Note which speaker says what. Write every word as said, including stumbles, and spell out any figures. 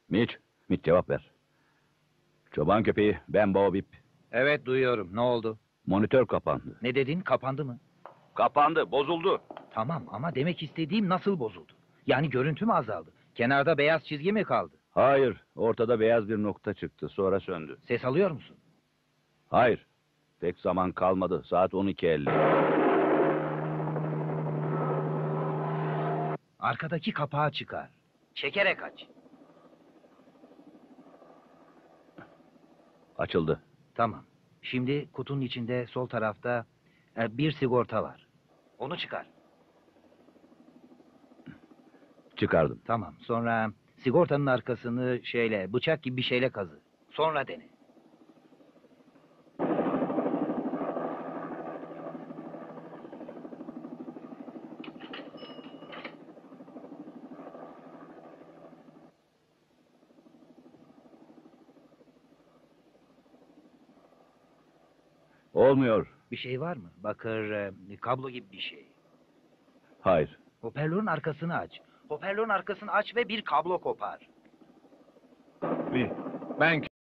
Speaker 1: Mitch, Mitch cevap ver. Çoban köpeği, ben Bobip.
Speaker 2: Evet, duyuyorum. Ne oldu?
Speaker 1: Monitör kapandı.
Speaker 2: Ne dedin? Kapandı mı?
Speaker 1: Kapandı, bozuldu.
Speaker 2: Tamam ama demek istediğim nasıl bozuldu? Yani görüntü mü azaldı? Kenarda beyaz çizgi mi kaldı?
Speaker 1: Hayır, ortada beyaz bir nokta çıktı, sonra söndü.
Speaker 2: Ses alıyor musun?
Speaker 1: Hayır, pek zaman kalmadı, saat on iki elli.
Speaker 2: Arkadaki kapağı çıkar. Çekerek aç.
Speaker 1: Açıldı.
Speaker 2: Tamam. Şimdi kutunun içinde sol tarafta e, bir sigorta var. Onu çıkar.
Speaker 1: Çıkardım.
Speaker 2: Tamam. Sonra sigortanın arkasını şeyle, bıçak gibi bir şeyle kazı. Sonra dene.
Speaker 1: Olmuyor.
Speaker 2: Bir şey var mı? Bakır, e, kablo gibi bir şey.
Speaker 1: Hayır.
Speaker 2: Hoparlörün arkasını aç. Hoparlörün arkasını aç ve bir kablo kopar.
Speaker 3: Ben